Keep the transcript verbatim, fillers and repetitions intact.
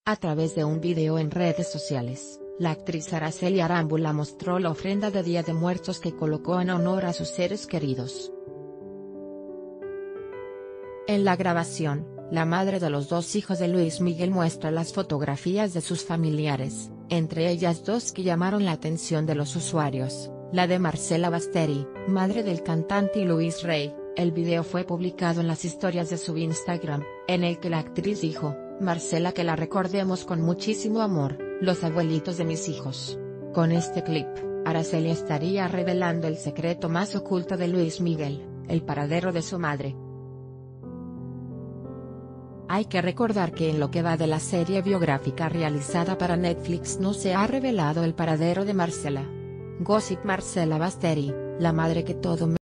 A través de un video en redes sociales, la actriz Araceli Arámbula mostró la ofrenda de Día de Muertos que colocó en honor a sus seres queridos. En la grabación, la madre de los dos hijos de Luis Miguel muestra las fotografías de sus familiares, entre ellas dos que llamaron la atención de los usuarios, la de Marcela Basteri, madre del cantante, y Luis Rey. El video fue publicado en las historias de su Instagram, en el que la actriz dijo: "Marcela, que la recordemos con muchísimo amor, los abuelitos de mis hijos". Con este clip, Araceli estaría revelando el secreto más oculto de Luis Miguel, el paradero de su madre. Hay que recordar que en lo que va de la serie biográfica realizada para Netflix no se ha revelado el paradero de Marcela. Gossip: Marcela Basteri, la madre que todo